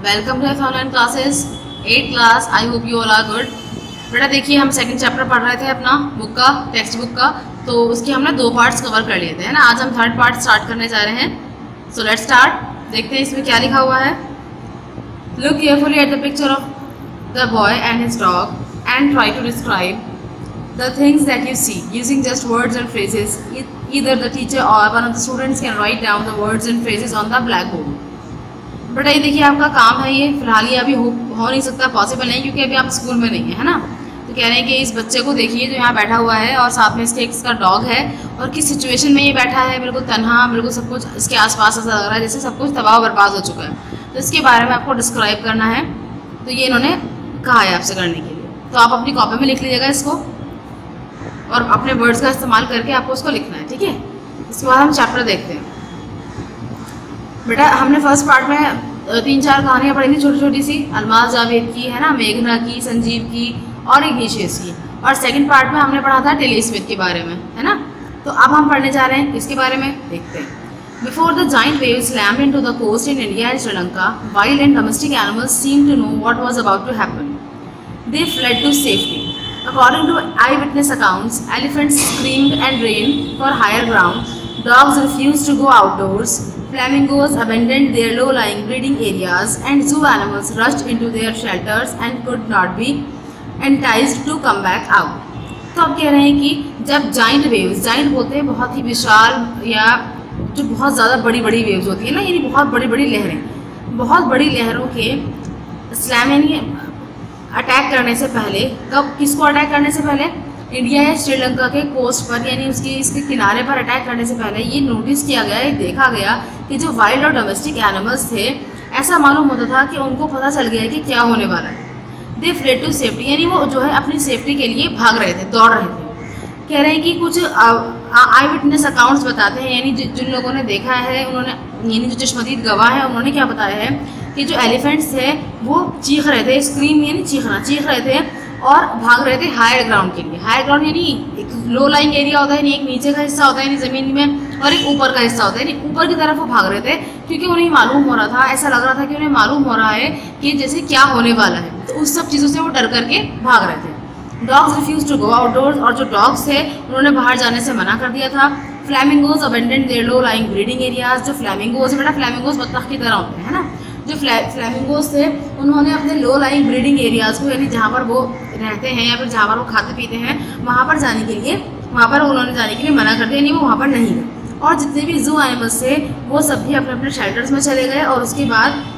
Welcome to online classes 8th class. I hope you all are good. बेटा देखिए, हम second chapter पढ़ रहे थे अपना बुक का, टेक्स्ट बुक का, तो उसके हमने 2 पार्ट्स कवर कर लिए थे, है ना। आज हम थर्ड पार्ट स्टार्ट करने जा रहे हैं। So let's start. देखते हैं इसमें क्या लिखा हुआ है। Look carefully at the picture of the boy and his dog and try to describe the things that you see using just words and phrases. Either the teacher or one of the students can write down the words and phrases on the blackboard. बेटा ये देखिए, आपका काम है ये। फिलहाल ये अभी हो नहीं सकता, पॉसिबल नहीं, क्योंकि अभी आप स्कूल में नहीं है ना। तो कह रहे हैं कि इस बच्चे को देखिए जो यहाँ बैठा हुआ है और साथ में इसका डॉग है, और किस सिचुएशन में ये बैठा है। बिल्कुल तन्हा, बिल्कुल सब कुछ इसके आसपास ऐसा लग रहा है जैसे सब कुछ तबाह बर्बाद हो चुका है। तो इसके बारे में आपको डिस्क्राइब करना है। तो ये इन्होंने कहा है आपसे करने के लिए। तो आप अपनी कॉपी में लिख लीजिएगा इसको, और अपने वर्ड्स का इस्तेमाल करके आपको उसको लिखना है, ठीक है। इसके बाद हम चैप्टर देखते हैं। बेटा हमने फर्स्ट पार्ट में 3-4 कहानियाँ पढ़ी थी, छोटी छोटी सी। अलमाज जावेद की, है ना, मेघना की, संजीव की और इग्निशियस की। और सेकंड पार्ट में हमने पढ़ा था टिली स्मिथ के बारे में, है ना। तो अब हम पढ़ने जा रहे हैं इसके बारे में, देखते हैं। Before the giant waves slammed into the coast in India and Sri Lanka, wild and domestic animals seemed to know what was about to happen. They fled to safety. According to eyewitness accounts, elephants screamed and ran for higher ground. Dogs refused to go outdoors. Flamingos abandoned their low-lying breeding areas, and zoo animals rushed into their shelters and could not be enticed to come back out. तो अब कह रहे हैं कि जब giant waves, giant बोलते हैं बहुत ही विशाल या जो बहुत ज़्यादा बड़ी बड़ी वेव्स होती है ना, यानी बहुत बड़ी बड़ी लहरें, बहुत बड़ी लहरों के स्लैम यानी अटैक करने से पहले, कब किसको अटैक करने से पहले, इंडिया या श्रीलंका के कोस्ट पर यानी इसके किनारे पर अटैक करने से पहले ये नोटिस किया गया, ये देखा गया कि जो वाइल्ड और डोमेस्टिक एनिमल्स थे, ऐसा मालूम होता था कि उनको पता चल गया कि क्या होने वाला है। दे फ्लेड टू सेफ्टी, यानी वो जो है अपनी सेफ्टी के लिए भाग रहे थे, दौड़ रहे थे। कह रहे हैं कि कुछ आई विटनेस अकाउंट्स बताते हैं, यानी जिन लोगों ने देखा है उन्होंने, यानी जो चश्मदीद गवाह है, उन्होंने क्या बताया है कि जो एलिफेंट्स थे वो चीख रहे थे, स्क्रीम यानी चीखना, चीख रहे थे और भाग रहे थे हायर ग्राउंड के लिए। हायर ग्राउंड यानी एक लो लाइंग एरिया होता है, यानी एक नीचे का हिस्सा होता है यानी ज़मीन में, और एक ऊपर का हिस्सा होता है यानी ऊपर की तरफ वो भाग रहे थे, क्योंकि उन्हें मालूम हो रहा था, ऐसा लग रहा था कि उन्हें मालूम हो रहा है कि जैसे क्या होने वाला है। तो उस सब चीज़ों से वो डर करके भाग रहे थे। Dogs refuse to go outdoors, और जो डॉग्स थे उन्होंने बाहर जाने से मना कर दिया था। Flamingos abandoned their low lying breeding areas, जो फ्लैमिंगोज, बेटा फ्लैमिंगोज बत्तख की तरह होते हैं ना, जो फ्लैमिंगोज थे उन्होंने अपने लो लाइंग ब्रीडिंग एरियाज़ को, यानी जहाँ पर वो रहते हैं या फिर जहाँ पर वो खाते पीते हैं, वहाँ पर जाने के लिए, वहाँ पर उन्होंने जाने के लिए मना कर दिया, यानी वो वहाँ पर नहीं गए। और जितने भी जू एनिमल्स थे वो सब भी अपने अपने शेल्टर्स में चले गए, और उसके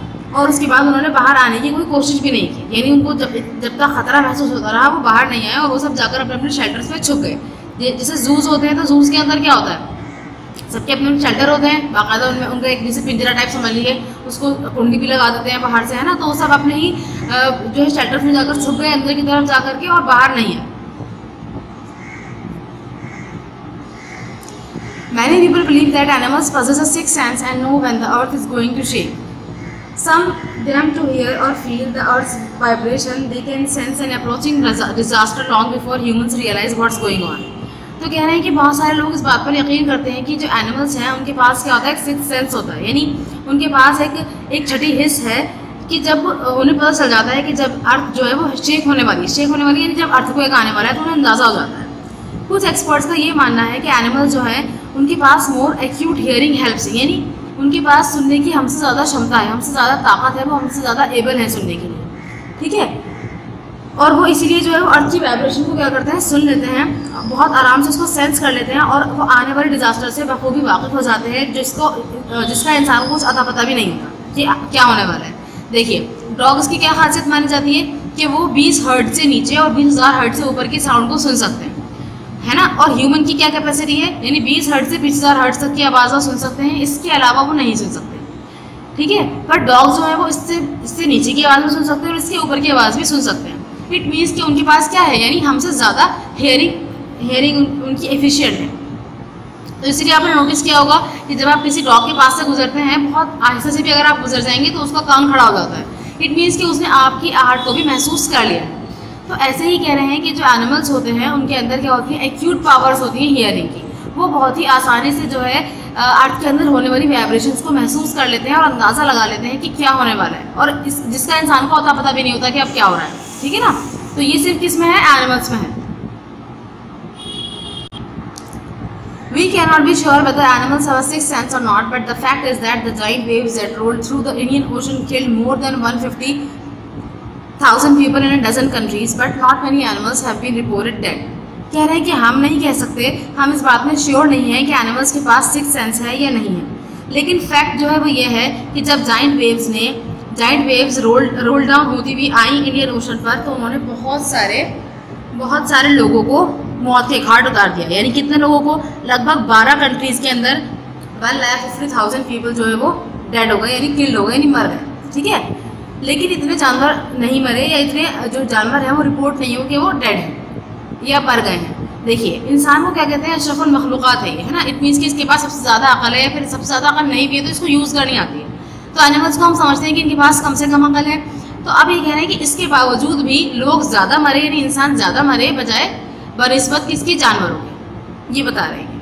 बाद उन्होंने बाहर आने की कोई कोशिश भी नहीं की, यानी उनको जब तक खतरा महसूस होता रहा वो बाहर नहीं आए, और वो सब जाकर अपने अपने शेल्टर्स में छुप गए। जैसे जूस होते हैं, तो जूस के अंदर क्या होता है, सबके अपने शेल्टर होते हैं बाकायदा, उनमें उनका एक जैसे पिंजरा टाइप समझ लीजिए, उसको कुंडी भी लगा देते हैं बाहर से, है ना। तो वो सब अपने ही जो है शेल्टर में जाकर छुप गए अंदर की तरफ जाकर के, और बाहर नहीं है। Many people believe that animals possess a sixth sense and know when the earth is going to shake. Some them to hear or feel the earth's vibration. They can sense an approaching disaster long before humans realize what's going on. तो कह रहे हैं कि बहुत सारे लोग इस बात पर यकीन करते हैं कि जो एनिमल्स हैं उनके पास क्या होता है, एक सिक्स्थ सेंस होता है, यानी उनके पास एक छठी हिस्स है कि जब उन्हें पता चल जाता है कि जब अर्थ जो है वो शेक होने वाली है, यानी जब अर्थ को एक आने वाला है, तो उन्हें अंदाज़ा हो जाता है। कुछ एक्सपर्ट्स का ये मानना है कि एनिमल्स जो है उनके पास मोर एक्यूट हियरिंग हेल्प्स, यानी उनके पास सुनने की हमसे ज़्यादा क्षमता है, हमसे ज़्यादा ताकत है, वो हमसे ज़्यादा एबल है सुनने के लिए, ठीक है। और वो इसीलिए जो है वो अर्थ की वाइब्रेशन को क्या करते हैं, सुन लेते हैं, बहुत आराम से उसको सेंस कर लेते हैं, और वो आने वाले डिजास्टर से बखूबी वाकिफ हो जाते हैं, जिसका इंसान को कुछ अता पता भी नहीं होता कि क्या होने वाला है। देखिए डॉग्स की क्या खासियत मानी जाती है कि वो 20 हर्ट्ज से नीचे और 20,000 हर्ट्ज से ऊपर की साउंड को सुन सकते हैं, है ना। और ह्यूमन की क्या कैपेसिटी है, यानी 20 हर्ट्ज से 20,000 हर्ट्ज तक की आवाज़ सुन सकते हैं, इसके अलावा वो नहीं सुन सकते, ठीक है। पर डॉग्स जो है वो इससे नीचे की आवाज़ भी सुन सकते हैं और इसके ऊपर की आवाज़ भी सुन सकते हैं। इट मीन्स कि उनके पास क्या है, यानी हमसे ज़्यादा हेयरिंग उनकी एफिशिएंट है। तो इसलिए आपने नोटिस किया होगा कि जब आप किसी डॉग के पास से गुजरते हैं, बहुत आहिस्ते से भी अगर आप गुजर जाएंगे तो उसका कान खड़ा हो जाता है। इट मीन्स कि उसने आपकी आहट को भी महसूस कर लिया है। तो ऐसे ही कह रहे हैं कि जो एनिमल्स होते हैं उनके अंदर क्या होती है, एक्यूट पावर्स होती हैं हियरिंग की, वो बहुत ही आसानी से जो है अर्थ के अंदर होने वाली वाइब्रेशंस को महसूस कर लेते हैं और अंदाज़ा लगा लेते हैं कि क्या होने वाला है, और जिसका इंसान को अता पता भी नहीं होता कि अब क्या हो रहा है। ठीक है ना, तो ये सिर्फ किस में है, एनिमल्स में है। We cannot be sure whether animals have a sixth sense or not, but the fact is that the giant waves that rolled through the Indian Ocean killed more than 150,000 people in a dozen countries, but not many animals have been reported dead. कह रहे हैं कि हम नहीं कह सकते, हम इस बात में श्योर नहीं है कि एनिमल्स के पास सिक्स सेंस है या नहीं है, लेकिन फैक्ट जो है वो ये है कि जब जाइंट वेव्स रोल डाउन होती हुई आई इंडियन ओशन पर, तो उन्होंने बहुत सारे लोगों को मौत के घाट उतार दिया। यानी कितने लोगों को, लगभग 12 कंट्रीज़ के अंदर 1,50,000 पीपल जो है वो डेड हो गए, यानी किल्ड हो गए, यानी मर गए। ठीक है, लेकिन इतने जानवर नहीं मरे, या इतने जो जानवर हैं वो रिपोर्ट नहीं हो कि वो डेड हैं या मर गए हैं। देखिए, इंसान को क्या कहते हैं, अशरफुल मखलूक़ात है ये, है ना। इट मीन्स कि इसके पास सबसे ज़्यादा अकल है, या फिर सबसे ज़्यादा अकल नहीं भी है तो इसको यूज़ करनी आती है। तो एनिमल्स को हम समझते हैं कि इनके पास कम से कम अकल है। तो अब ये कह रहे हैं कि इसके बावजूद भी लोग ज़्यादा मरे, यानी इंसान ज़्यादा मरे बजाय बनिस्बत किसके, जानवरों के, ये बता रहे हैं।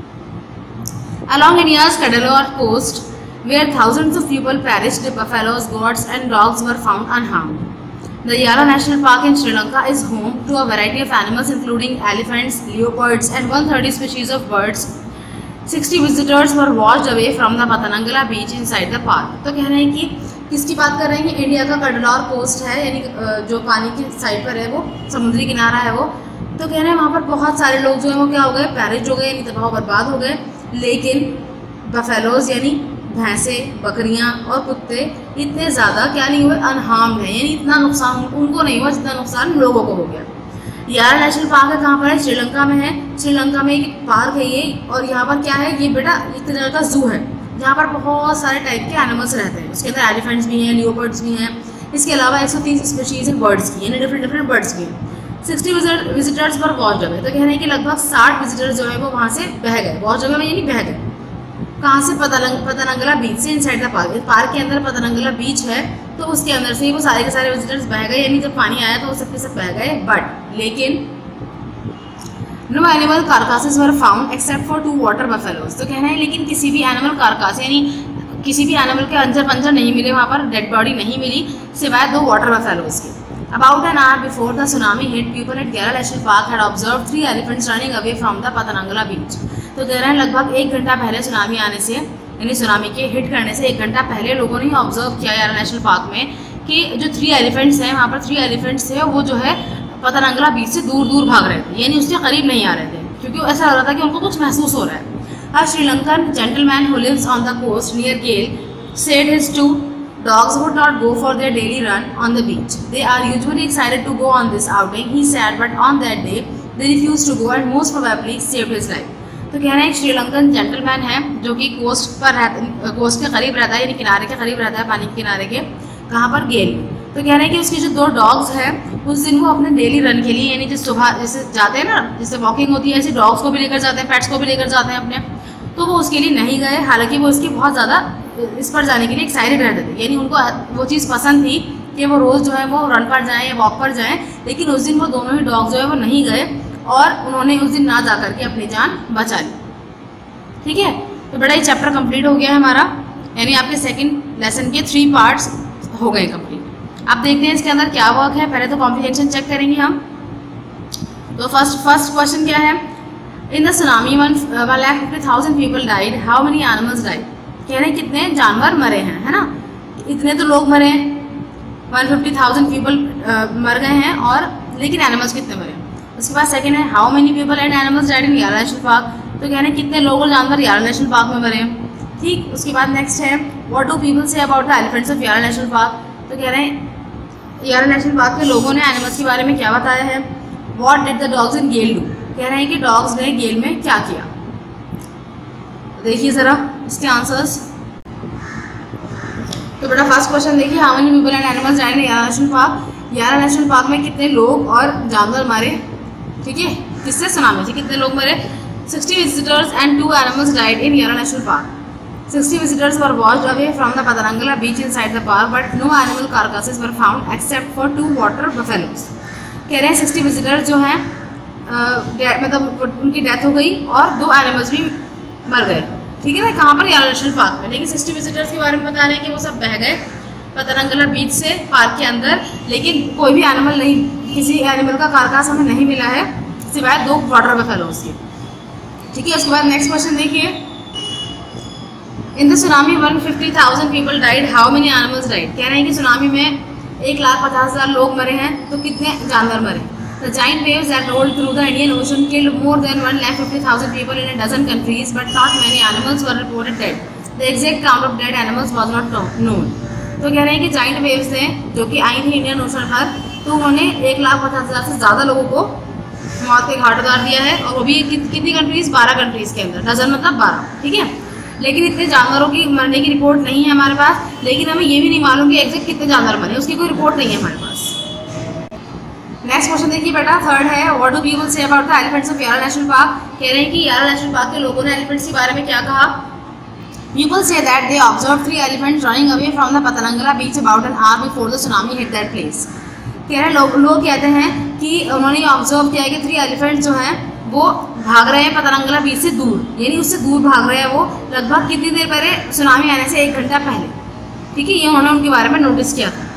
Along India's Cuddalore coast, where thousands of people perished, buffaloes, goats, and dogs were found unharmed. The Yala National Park in Sri Lanka is home to a variety of animals, including elephants, leopards, and 130 species of birds. 60 visitors were washed away from the Patanangala beach inside the park. तो कह रहे हैं कि किसकी बात कर रहे हैं कि इंडिया का कडलौर कोस्ट है, यानी जो पानी की साइड पर है, वो समुद्री किनारा है वो। तो कह रहे हैं वहाँ पर बहुत सारे लोग जो हैं वो क्या हो गए, पैरिश हो गए, यानी तबाह बर्बाद हो गए। लेकिन बफेलोज यानी भैंसें, बकरियाँ और कुत्ते इतने ज़्यादा क्या नहीं हुए, अनहार्म्ड हैं, यानी इतना नुकसान उनको नहीं हुआ जितना नुकसान लोगों को हो गया। याला नेशनल पार्क है, कहाँ पर है, श्रीलंका में है। श्रीलंका में एक पार्क है ये, और यहाँ पर क्या है, ये बेटा एक तरह का जू है जहाँ पर बहुत सारे टाइप के एनिमल्स रहते हैं। उसके अंदर एलिफेंट्स भी हैं, लियोपर्ड्स भी हैं, इसके अलावा 130 स्पीशीज़ हैं बर्ड्स की, यानी डिफरेंट बर्ड्स भी हैं। 60 विजिटर्स पर वॉच अवे, तो कह रहे हैं कि लगभग 60 विजिटर्स जो है वो वहाँ से बह गए। वॉच अवे में यानी बह गए, कहाँ से, पतनंगला बीच से, इनसाइड द पार्क। पार्क के अंदर पतनंगला बीच है, तो उसके अंदर से ही वो सारे के सारे विजिटर्स बह गए, यानी जब पानी आया तो वो सबके सब बह गए। बट लेकिन no animal carcasses were found except for 2 water buffaloes. तो कहना है लेकिन किसी भी एनिमल कारकास यानी किसी भी एनिमल के अंजर पंजर नहीं मिले, वहाँ पर डेड बॉडी नहीं मिली, सिवाय 2 वाटर बफेलोज के। About an hour before the tsunami hit, people at Yala National Park had observed 3 elephants running away from the Patanangala beach. तो कह रहे हैं लगभग 1 घंटा पहले सुनामी आने से, यानी सुनामी के हिट करने से 1 घंटा पहले लोगों ने ऑब्जर्व किया याला नेशनल पार्क में कि जो 3 एलिफेंट्स हैं, वहाँ पर 3 एलिफेंट्स थे, वो जो है पतनंगला बीच से दूर दूर भाग रहे थे, यानी उसके करीब नहीं आ रहे थे, क्योंकि ऐसा हो रहा था कि उनको कुछ महसूस हो रहा है। A Sri-Lankan gentleman who lives on the coast near Gale said his 2 dogs would not go for their daily run on the beach. They are usually excited to go on this outing, he said, but on that day they refused to go and most probably saved his life. तो कह रहे हैं एक Sri Lankan gentleman है जो कि coast के करीब रहता है, यानी किनारे के करीब रहता है, पानी के किनारे के, कहाँ पर, गेल। तो कह रहे हैं कि उसके जो 2 डॉग्स हैं उस दिन वो अपने डेली रन के लिए, यानी जिस सुबह जैसे जाते हैं ना, जैसे वॉकिंग होती है, ऐसे डॉग्स को भी लेकर जाते हैं, पेट्स को भी लेकर जाते हैं अपने, तो वो उसके लिए नहीं गए। हालांकि वो इसकी बहुत ज़्यादा इस पर जाने के लिए एक्साइटेड रहते थे, यानी उनको वो चीज़ पसंद थी कि वो रोज़ जो है वो रन पर जाएँ या वॉक पर जाएँ, लेकिन उस दिन वो दोनों ही डॉग्स जो है वो नहीं गए और उन्होंने उस दिन ना जा करके अपनी जान बचा ली। ठीक है, तो बड़ा ही चैप्टर कंप्लीट हो गया है हमारा, यानी आपके सेकंड लेसन के 3 पार्ट्स हो गए कंप्लीट। अब देखते हैं इसके अंदर क्या वर्क है। पहले तो कॉम्प्रिहेंशन चेक करेंगे हम। तो फर्स्ट क्वेश्चन क्या है, in the tsunami 1,50,000 people died, how many animals died. कह रहे हैं कितने जानवर मरे हैं, है ना, इतने तो लोग मरे हैं, 150,000 पीपल मर गए हैं, और लेकिन एनिमल्स कितने मरे। उसके बाद सेकंड है, how many people and animals died in Yala national park. तो कह रहे हैं कितने लोग और जानवर याला नेशनल पार्क में मरे हैं। ठीक, उसके बाद नेक्स्ट है, what do people say about the elephants of Yala national park. तो कह रहे हैं याला नेशनल पार्क के लोगों ने एनिमल्स के बारे में क्या बताया है। What did the dogs in Galle do. कह रहे हैं कि डॉग्स ने गेल में क्या किया। देखिए ज़रा इसके आंसर्स। तो बेटा फर्स्ट क्वेश्चन देखिए, how many people and animals died in Yala national park. Yala national park में कितने लोग और जानवर मरे। ठीक है, किससे, सुनामी से कितने लोग मरे। 60 visitors and 2 animals died in Yala National Park. 60 visitors were washed away from the Patanangala beach inside the park, but no animal carcasses were found except for 2 water buffaloes. कह रहे हैं 60 visitors जो हैं मतलब उनकी डेथ हो गई और 2 एनिमल्स भी मर गए, ठीक है ना, कहाँ पर, याला नेशनल पार्क में। लेकिन 60 विजिटर्स के बारे में बता रहे हैं कि वो सब बह गए पतरंगला बीच से पार्क के अंदर, लेकिन कोई भी एनिमल नहीं, किसी एनिमल का कारकास हमें नहीं मिला है सिवाय 2 वाटर बफेलोज के। ठीक है, उसके बाद नेक्स्ट क्वेश्चन देखिए, in the tsunami 150,000 people died, how many animals died. कह रहे हैं कि सुनामी में 1,50,000 लोग मरे हैं, तो कितने जानवर मरे। The giant waves that rolled through the Indian Ocean killed more than 1,50,000 people in a dozen countries, but not many animals were reported dead. The exact count of dead animals was not known. तो कह रहे हैं कि giant waves ने जो कि आई थी Indian ocean पर, तो उन्होंने 1,50,000 से ज़्यादा लोगों को मौत के घाट उतार दिया है, और वो भी कितनी कंट्रीज़, 12 कंट्रीज़ के अंदर, डजन मतलब 12। ठीक है, लेकिन इतने जानवरों की मरने की रिपोर्ट नहीं है हमारे पास, लेकिन हमें ये भी नहीं मालूम कि एग्जैक्ट कितने जानवर मरे, उसकी कोई रिपोर्ट नहीं है हमारे पास। नेक्स्ट क्वेश्चन देखिए बेटा, थर्ड है, what do people say about the elephants of Yala national park. कह रहे हैं कि याला नेशनल पार्क के लोगों ने एलिफेंट्स के बारे में क्या कहा। People say that they observe 3 elephants running away from the Patanangala beach about an hour before the tsunami hit that place. कह रहे लोग कहते हैं कि उन्होंने ऑब्जर्व किया है कि 3 एलिफेंट्स जो हैं वो भाग रहे हैं पतरंगला बीच से दूर, यानी उससे दूर भाग रहे हैं वो, लगभग कितनी देर पहले, सुनामी आने से 1 घंटा पहले। ठीक है, ये उन्होंने उनके बारे में नोटिस किया था।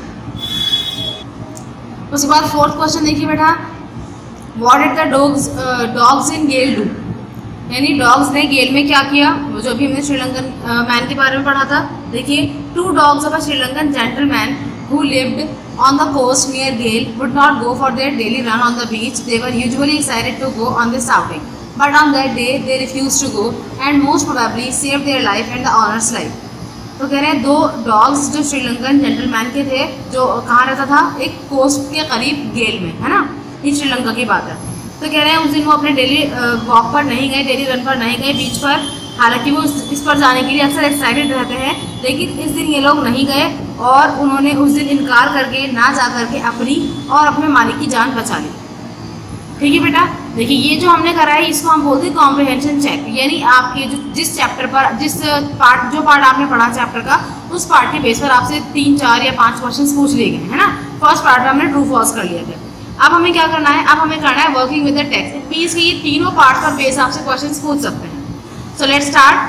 उसके बाद फोर्थ क्वेश्चन देखिए बेटा, what did the dogs in Galle do. यानी डॉग्स ने गेल में क्या किया, वो जो भी हमने श्रीलंकन मैन के बारे में पढ़ा था। देखिए, 2 dogs of a Sri Lankan gentleman who lived on the coast near Gale would not go for their daily run on the beach. They were usually excited to go on this outing, but on that day they refused to go and most probably saved their life and the owner's life. तो कह रहे हैं 2 dogs जो Sri Lankan gentleman के थे, जो कहाँ रहता था, एक कोस्ट के करीब गेल में, है ना, ये श्रीलंका की बात है। तो कह रहे हैं उस दिन वो अपने डेली वॉक पर नहीं गए, डेली रन पर नहीं गए बीच पर, हालांकि वो इस पर जाने के लिए अक्सर एक्साइटेड रहते हैं, लेकिन इस दिन ये लोग नहीं गए और उन्होंने उस दिन इनकार करके, ना जा करके अपनी और अपने मालिक की जान बचा ली। ठीक है बेटा, देखिए ये जो हमने करा है इसको हम बोलते हैं कॉम्प्रिहेंशन चेक, यानी आपके जो जिस चैप्टर पर, जो पार्ट आपने पढ़ा चैप्टर का, उस पार्ट के बेस पर आपसे 3, 4 या 5 क्वेश्चन पूछ लिए गए, है ना। फर्स्ट पार्ट में हमने ट्रू फॉल्स कर लिए थे। अब हमें क्या करना है, अब हमें करना है working with the text. It means कि ये तीनों पार्ट पर बेस आपसे क्वेश्चन पूछ सकते हैं। So let's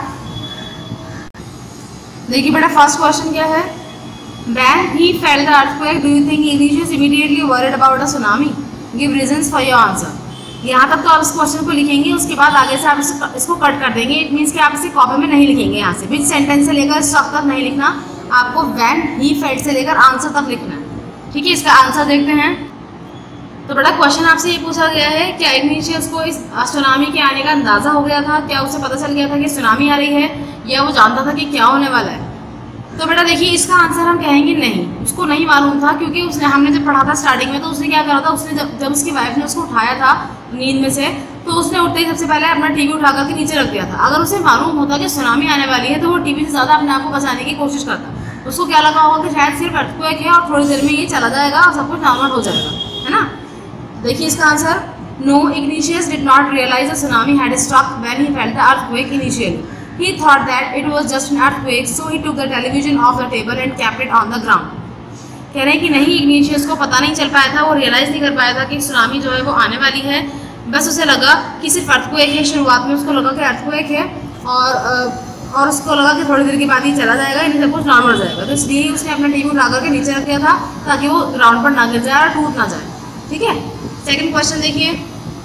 start. देखिए बेटा, फर्स्ट क्वेश्चन क्या है, When he felt the earthquake, do you think Ignatius immediately worried about a tsunami? Give reasons for your answer. यहाँ तक तो आप इस क्वेश्चन को लिखेंगे, उसके बाद आगे से आप इसको कट कर देंगे। इट मीन्स कि आप इसे कॉपी में नहीं लिखेंगे, यहाँ से विच सेंटेंस से लेकर स्टॉक तक नहीं लिखना, आपको when he felt से लेकर आंसर तक लिखना है। ठीक है, इसका आंसर देखते हैं। तो बड़ा क्वेश्चन आपसे ये पूछा गया है, क्या इग्निशियस को इस सुनामी के आने का अंदाज़ा हो गया था, क्या उसे पता चल गया था कि सुनामी आ रही है, या वो जानता था कि क्या होने वाला है। तो बेटा देखिए, इसका आंसर हम कहेंगे नहीं, उसको नहीं मालूम था, क्योंकि उसने, हमने जब पढ़ा था स्टार्टिंग में, तो उसने क्या करा था, उसने जब उसकी वाइफ ने उसको उठाया था नींद में से, तो उसने उठते ही सबसे पहले अपना टीवी उठा करके नीचे रख दिया था। अगर उसे मालूम होता कि सुनामी आने वाली है, तो वो टीवी से ज़्यादा अपने आप को बचाने की कोशिश करता। उसको क्या लगा होगा कि शायद सिर्फ अर्थक्वेक है और थोड़ी देर में ये चला जाएगा और सब कुछ नॉर्मल हो जाएगा, है ना। देखिए इसका answer, no, Ignatius did not realise the tsunami had struck when he felt the earthquake initially. He thought that it was just an earthquake, so he took the television off the table and kept it on the ground. कह रहे हैं कि नहीं, igneous को पता नहीं चल पाया था, वो रियलाइज़ नहीं कर पाया था कि सुनामी जो है वो आने वाली है। बस उसे लगा कि सिर्फ अर्थक्वेक है, शुरुआत में उसको लगा कि अर्थक्वेक है, और उसको लगा कि थोड़ी देर के बाद ही चला जाएगा, इन्हें सब कुछ नॉर्मल हो जाएगा। तो इसलिए उसने अपना टीवी उठा करके नीचे रख दिया था, ताकि वो ग्राउंड पर ना गिर जाए और टूट ना जाए। ठीक है, सेकेंड क्वेश्चन देखिए,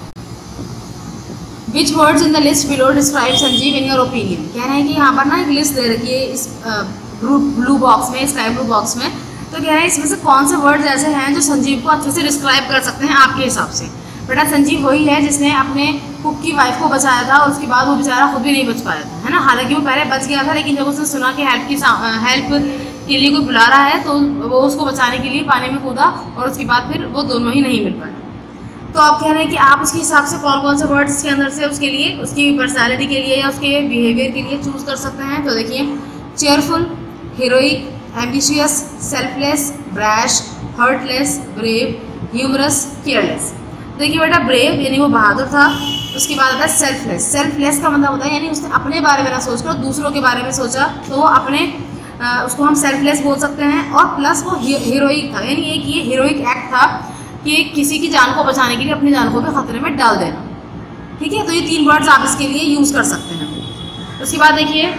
Which words in the list below describe Sanjeev in your opinion? कह रहे हैं कि यहाँ पर ना एक लिस्ट दे रखी है इस ब्लू बॉक्स में, स्काई ब्लू बॉक्स में। तो कह रहे हैं इसमें से कौन से वर्ड्स ऐसे हैं जो संजीव को अच्छे से डिस्क्राइब कर सकते हैं आपके हिसाब से। बेटा संजीव वही है जिसने अपने कुक की वाइफ को बचाया था, और उसके बाद वो बेचारा खुद भी नहीं बच पाया था, है ना। हालांकि वो पहले बच गया था, लेकिन जब उसने सुना कि हेल्प के लिए कोई बुला रहा है, तो वो उसको बचाने के लिए पानी में कूदा, और उसके बाद फिर वो दोनों ही नहीं मिल पाए। तो आप कह रहे हैं कि आप उसके हिसाब से कौन कौन से वर्ड्स इसके अंदर से उसके लिए, उसकी पर्सनालिटी के लिए या उसके बिहेवियर के लिए चूज़ कर सकते हैं। तो देखिए, cheerful, heroic, ambitious, selfless, brash, heartless, brave, humorous, careless. देखिए बेटा, ब्रेव यानी वो बहादुर था। उसके बाद आता है सेल्फलेस। सेल्फलेस का मतलब होता है यानी उसने अपने बारे में ना सोचकर दूसरों के बारे में सोचा, तो वो अपने उसको हम सेल्फलेस बोल सकते हैं। और प्लस वो हीरोइक था, यानी एक ये हीरोइक एक्ट था कि किसी की जान को बचाने के लिए अपनी जान को भी खतरे में डाल देना। ठीक है, तो ये 3 वर्ड्स आप इसके लिए यूज़ कर सकते हैं। उसके बाद देखिए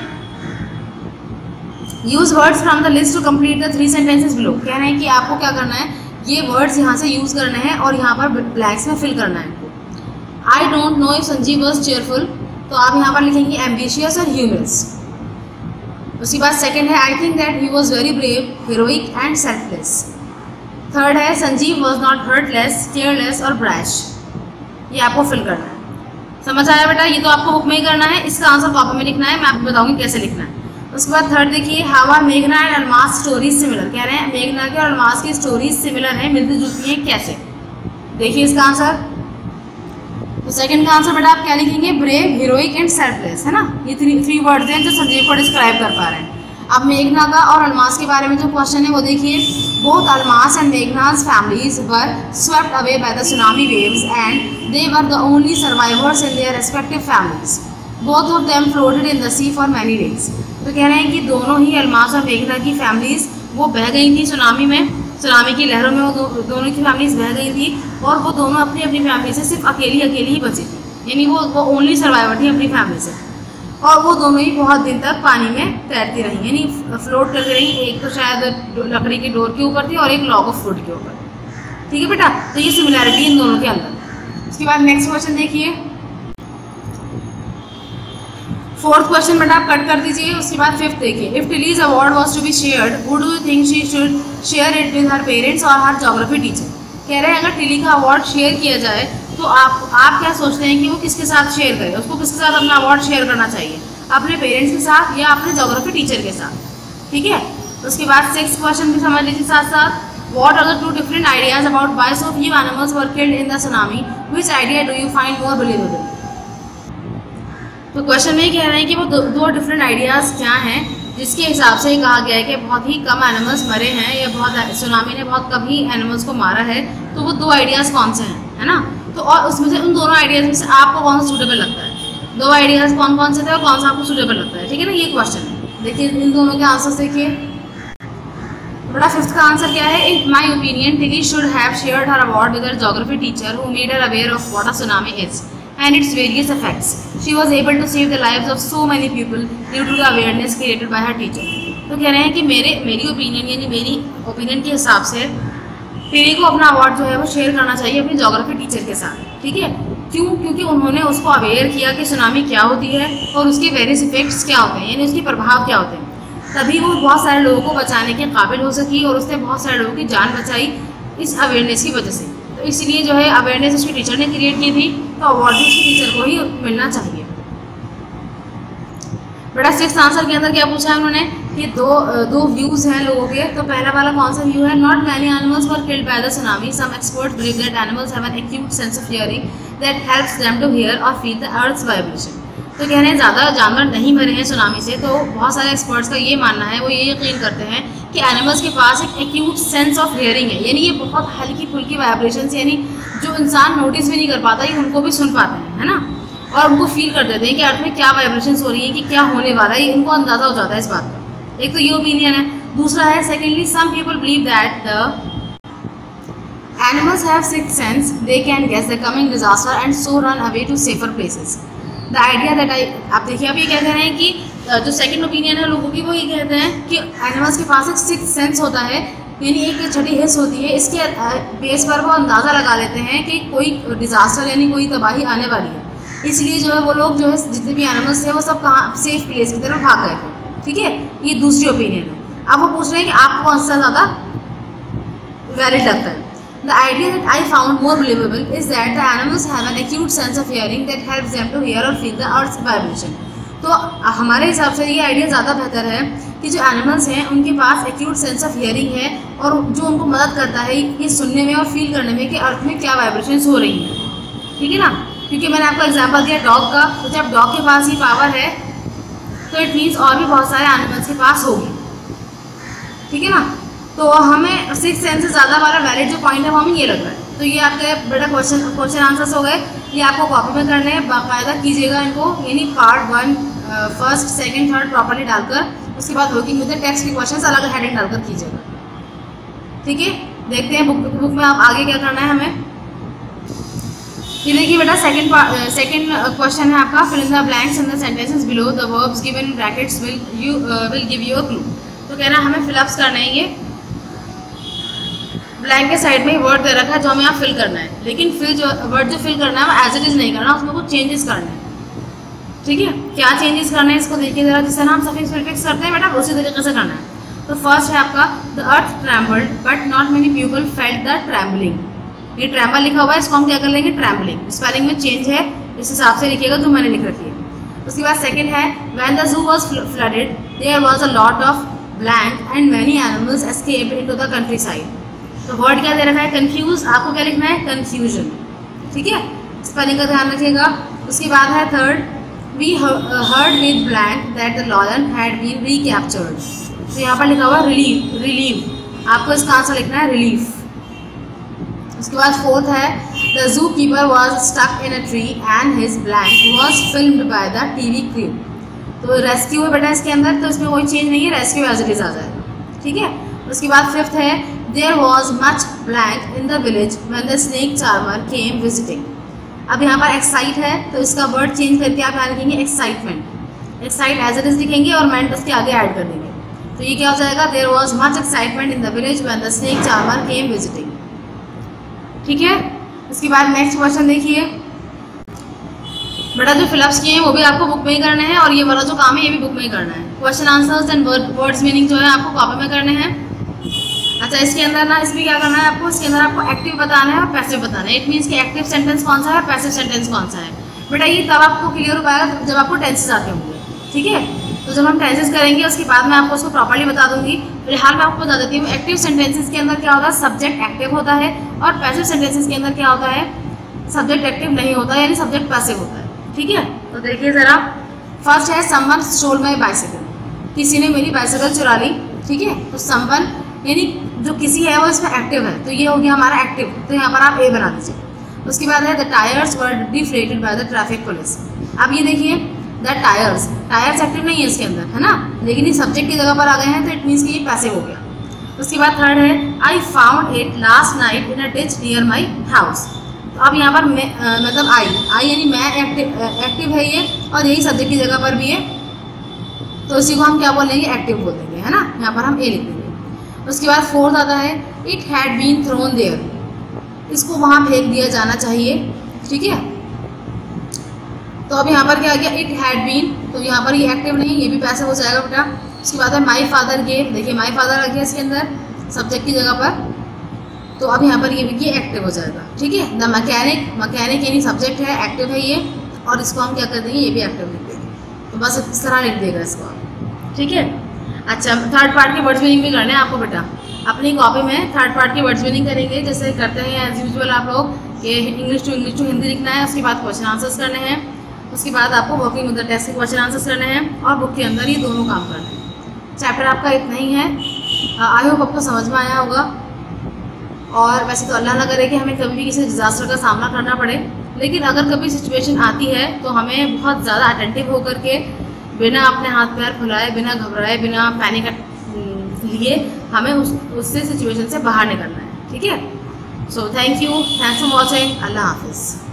use words from the list to complete the 3 sentences below. कह रहे हैं कि आपको क्या करना है, ये वर्ड्स यहाँ से यूज करने हैं और यहाँ पर ब्लैंक्स में फिल करना है इनको। I don't know if Sanjeev was cheerful, तो आप यहाँ पर लिखेंगे एम्बिशियस और ह्यूमरस। उसके बाद सेकंड है I think that he was very brave, heroic and selfless. Third है Sanjeev was not heartless, careless और ब्रैश। ये आपको फिल करना है। समझ आया बेटा? ये तो आपको बुक में ही करना है, इसका आंसर कॉपी में लिखना है, मैं आपको बताऊंगी कैसे लिखना है। उसके बाद थर्ड देखिए हाउ आर मेघना एंड अलमास स्टोरीज सिमिलर। कह रहे हैं मेघना के और अलमास की स्टोरीज सिमिलर हैं, मिलती जुलती हैं, कैसे? देखिए इसका आंसर। तो सेकंड का आंसर बेटा आप क्या लिखेंगे, ब्रेव, हीरोइक एंड सेल्फलेस, है ना। ये थ्री वर्ड्स हैं जो संजीव को डिस्क्राइब कर पा रहे हैं। अब मेघना का और अलमास के बारे में जो क्वेश्चन है वो देखिए, बोथ अलमास एंड मेघना's families were swept away by the tsunami waves and they were the only survivors in their respective families. Both of them floated in the sea for many days. तो कह रहे हैं कि दोनों ही अलमास और मेघना की फैमिलीज वो बह गई थी सुनामी में, सुनामी की लहरों में वो दोनों की फैमिलीज बह गई थी और वो दोनों अपनी अपनी फैमिली से सिर्फ अकेली ही बची थी, यानी वो ओनली सर्वाइवर थी अपनी फैमिली से। और वो दोनों ही बहुत दिन तक पानी में तैरती रही, यानी फ्लोट करती रही। एक तो शायद लकड़ी के डोर के ऊपर थी और एक लॉग ऑफ फ्रूट के ऊपर। ठीक है बेटा, तो ये सिमिलैरिटी इन दोनों के अंदर। उसके बाद नेक्स्ट क्वेश्चन देखिए, फोर्थ क्वेश्चन बेटा आप कट कर दीजिए। उसके बाद फिफ्थ देखिए, if Tilly's award was to be shared, who do you think she should share it with her parents और हर ज्योग्राफी टीचर। कह रहे हैं अगर टिली का अवार्ड शेयर किया जाए तो आप क्या सोचते हैं कि वो किसके साथ शेयर करे, उसको किसके साथ अपना अवार्ड शेयर करना चाहिए, अपने पेरेंट्स के साथ या अपने ज्योग्राफी टीचर के साथ। ठीक है, उसके बाद सिक्स्थ क्वेश्चन भी समझ लीजिए साथ साथ, what are the two different ideas about why so few animals were killed in the tsunami, which idea do you find more believable. तो क्वेश्चन में कह रहे हैं कि वो दो डिफरेंट आइडियाज़ क्या हैं जिसके हिसाब से कहा गया है कि बहुत ही कम एनिमल्स मरे हैं या बहुत सुनामी ने बहुत कम ही एनिमल्स को मारा है। तो वो दो आइडियाज़ कौन से हैं, है ना। तो और उसमें से उन दोनों आइडियाज़ में से आपको कौन सा सूटेबल लगता है, दो आइडियाज़ कौन कौन से थे और कौन सा आपको सूटेबल लगता है। ठीक है ना, ये क्वेश्चन है। देखिए इन दोनों के आंसर देखिए। बड़ा फिफ्थ का आंसर क्या है, in my opinion Tilly should have shared her award with her geography teacher who made her aware of what a tsunami is and its various effects. She was able to save the lives of so many people due to the awareness created by her teacher. तो कह रहे हैं कि मेरी opinion यानी मेरी opinion के हिसाब से टिली को अपना अवार्ड जो है वो शेयर करना चाहिए अपनी ज्योग्राफी टीचर के साथ। ठीक है, क्यों? क्योंकि उन्होंने उसको अवेयर किया कि सुनामी क्या होती है और उसके वेरियस इफेक्ट्स क्या होते हैं, यानी उसके प्रभाव क्या होते हैं। तभी वो बहुत सारे लोगों को बचाने के काबिल हो सकी और उसने बहुत सारे लोगों की जान बचाई इस अवेयरनेस की वजह से। तो इसलिए जो है अवेयरनेस उसकी टीचर ने क्रिएट की थी, तो अवार्ड भी उसकी टीचर को ही मिलना चाहिए। बेटा सिक्स्थ आंसर के अंदर क्या पूछा है उन्होंने कि दो व्यूज़ हैं लोगों के। तो पहला वाला कौन सा व्यू है, not many animals were killed by the tsunami, some experts believe that animals have an acute sense of hearing that helps them to hear और फील द अर्थ्स वाइब्रेशन। तो कह रहे हैं ज़्यादा जानवर नहीं मरे हैं सुनामी से। तो बहुत सारे एक्सपर्ट्स का ये मानना है, वो ये यकीन करते हैं कि एनिमल्स के पास एक एक्यूट सेंस ऑफ हियरिंग है, यानी ये बहुत हल्की फुल्की वाइब्रेशन, यानी जो इंसान नोटिस भी नहीं कर पाता ये उनको भी सुन पाते हैं, है ना। और उनको फील कर देते हैं कि अर्थ में क्या वाइब्रेशंस हो रही है, कि क्या होने वाला है, इनको अंदाज़ा हो जाता है इस बात का। एक तो ये ओपिनियन है। दूसरा है secondly, some people believe that the animals have sixth sense, they can guess the coming disaster and so run away to safer places. The idea that आप देखिए, आप ये कहते हैं कि जो सेकंड ओपिनियन है लोगों की, वो ये कहते हैं कि एनिमल्स के पास एक सिक्स्थ सेंस होता है, यानी एक छठी हिस्स होती है। इसके बेस पर वो अंदाज़ा लगा लेते हैं कि कोई डिज़ास्टर यानी कोई तबाही आने वाली है। इसलिए जो है वो लोग जो है जितने भी एनिमल्स थे वो सब कहाँ सेफ प्लेस की तरफ भाग गए थे। ठीक है, ये दूसरी ओपिनियन है। अब वो पूछ रहे हैं कि आपको कौन सा ज़्यादा वैलिड लगता है। The idea that I found more believable is that the animals have an acute sense of hearing that helps them to hear or feel the earth's vibration. तो हमारे हिसाब से ये आइडिया ज़्यादा बेहतर है कि जो एनिमल्स हैं उनके पास एक्यूट सेंस ऑफ हियरिंग है और जो उनको मदद करता है ये सुनने में और फील करने में कि अर्थ में क्या वाइब्रेशंस हो रही हैं। ठीक है ना, क्योंकि मैंने आपको एग्जांपल दिया डॉग का, तो जब डॉग के पास ये पावर है तो इट मीन्स और भी बहुत सारे एनिमल्स के पास होगी। ठीक है ना, तो हमें सिक्स सेंस से ज़्यादा वाला वैलिड जो पॉइंट है वो हमें ये लग रहा है। तो ये आपके बेटा क्वेश्चन आंसर्स हो गए। ये आपको कॉपी में करने हैं, बाकायदा कीजिएगा इनको, यानी part 1 first second third properly डालकर, उसके बाद वर्किंग विद द टेक्स्ट के क्वेश्चंस अलग हेडिंग डालकर कीजिएगा। ठीक है, देखते हैं बुक में आप आगे क्या करना है हमें। ये देखिए बेटा सेकंड क्वेश्चन है आपका, fill in the blanks in the sentences below the verbs given in brackets will give you a clue. तो कह रहा है हमें फिलअप्स करना है, ये ब्लैंक के साइड में वर्ड दे रखा है जो हमें यहाँ फिल करना है, लेकिन वर्ड जो फिल करना है वो एज इट इज़ नहीं करना, उसमें कुछ चेंजेस करना है। ठीक है, क्या चेंजेस करना है इसको देखिए जरा, जिससे हम सफिक्स प्रीफिक्स करते हैं बेटा उसी तरीके से करना है। तो फर्स्ट है आपका the earth trembled but not many people felt the trembling. ये ट्रैम्बल लिखा हुआ है, इसको हम क्या कर लेंगे ट्रैम्बलिंग। स्पेलिंग में चेंज है, इस हिसाब से लिखिएगा जो मैंने लिख रखी है। उसके बाद सेकंड है when the zoo was flooded there was a lot of blank and many animals escaped into the countryside. तो वर्ड क्या दे रखा है कंफ्यूज, आपको क्या लिखना है कंफ्यूजन। ठीक है, स्पेलिंग का ध्यान रखिएगा। उसके बाद है third we heard with blank that the lion had been recaptured. तो यहाँ पर लिखा हुआ रिलीव, आपको इसका आंसर लिखना है रिलीफ। उसके बाद फोर्थ है the zoo keeper was stuck in a tree and his blank was filmed by the TV crew. तो रेस्क्यू है बेटा इसके अंदर, तो इसमें कोई चेंज नहीं है, रेस्क्यू एज इट इज आ जाएगा। ठीक है, उसके बाद फिफ्थ है there was much blank in the village when the snake charmer came visiting. अब यहाँ पर एक्साइट है, तो इसका वर्ड चेंज करके आप यहाँ लिखेंगे excitement. Excite as it is लिखेंगे और मेंट उसके आगे ऐड कर देंगे, तो ये क्या हो जाएगा there was much excitement in the village when the snake charmer came visiting. ठीक है, इसके बाद नेक्स्ट क्वेश्चन देखिए बेटा, जो फिलअप्स किए हैं वो भी आपको बुक में ही करने हैं और ये वाला जो काम है ये भी बुक में ही करना है। Question answers and words meaning जो है आपको कॉपी में करने हैं। अच्छा, इसके अंदर ना इसमें क्या करना है आपको, इसके अंदर आपको एक्टिव बताना है और पैसिव बताना है। इट मीन्स कि एक्टिव सेंटेंस कौन सा है, पैसिव सेंटेंस कौन सा है। बेटा ये तब आपको क्लियर हो पाएगा जब आपको टेंसेस आते होंगे। ठीक है, तो जब हम टेंसेस करेंगे उसके बाद मैं आपको उसको प्रॉपर्ली बता दूंगी। फिलहाल मैं आपको बता देती हूँ एक्टिव सेंटेंसेस के अंदर क्या होता है, सब्जेक्ट एक्टिव होता है, और पैसिव सेंटेंसेस के अंदर क्या होता है, सब्जेक्ट एक्टिव नहीं होता है, यानी सब्जेक्ट पैसिव होता है। ठीक है, तो देखिए ज़रा, फर्स्ट है समवन स्टोल माई बाइसिकल, किसी ने मेरी बाइसिकल चुरा ली। ठीक है, तो समवन यानी जो किसी है वो इसमें एक्टिव है, तो ये हो गया हमारा एक्टिव, तो यहाँ पर आप ए बना दीजिए। उसके बाद है the tyres were deflated by the traffic police. अब ये देखिए द टायर्स एक्टिव नहीं है इसके अंदर, है ना, लेकिन ये सब्जेक्ट की जगह पर आ गए हैं, तो इट मीन्स कि ये पैसिव हो गया। उसके बाद थर्ड है I found it last night in a ditch near my house. तो अब यहाँ पर मतलब आई यानी मैं एक्टिव है ये, और यही सब्जेक्ट की जगह पर भी है, तो इसी को हम क्या बोलेंगे एक्टिव बोल देंगे, है ना, यहाँ पर हम ए लिख देंगे। उसके बाद फोर्थ आता है it had been thrown there, इसको वहाँ फेंक दिया जाना चाहिए। ठीक है, तो अब यहाँ पर क्या आ गया इट हैड बीन, तो यहाँ पर ये एक्टिव नहीं, ये भी पैसिव हो जाएगा बेटा। उसके बाद है माई फादर गेव, देखिए माई फादर आ गया इसके अंदर सब्जेक्ट की जगह पर, तो अब यहाँ पर ये एक्टिव हो जाएगा। ठीक है, द मैकेनिक यानी सब्जेक्ट है, एक्टिव है ये, और इसको हम क्या कर देंगे, ये भी एक्टिव लिख देंगे। तो बस इस तरह लिख देगा इसको आप। ठीक है, अच्छा थर्ड पार्ट के वर्ड्स मीनिंग भी करने हैं आपको बेटा, अपनी कॉपी में थर्ड पार्ट की वर्ड्स मीनिंग करेंगे, जैसे करते हैं एज यूजुअल आप लोग कि इंग्लिश टू हिंदी लिखना है। उसके बाद क्वेश्चन आंसर्स करने हैं, उसके बाद आपको वर्किंग विद द टेस्ट के क्वेश्चन आंसर्स करने हैं, और बुक के अंदर ये दोनों काम करने हैं। चैप्टर आपका इतना ही है, आई होप आपको समझ में आया होगा। और वैसे तो अल्लाह ना करे कि हमें कभी भी किसी डिज़ास्टर का सामना करना पड़े, लेकिन अगर कभी सिचुएशन आती है तो हमें बहुत ज़्यादा अटेंटिव होकर के बिना अपने हाथ पैर फुलाए, बिना घबराए, बिना पैनिक लिए हमें उससे सिचुएशन से बाहर निकलना है। ठीक है, so thank you, thanks for watching, अल्लाह हाफिज़।